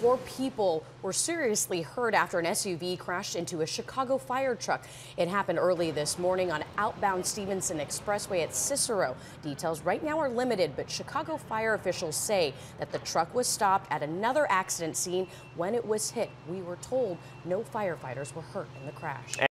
4 people were seriously hurt after an SUV crashed into a Chicago fire truck. It happened early this morning on outbound Stevenson Expressway at Cicero. Details right now are limited, but Chicago fire officials say that the truck was stopped at another accident scene when it was hit. We were told no firefighters were hurt in the crash.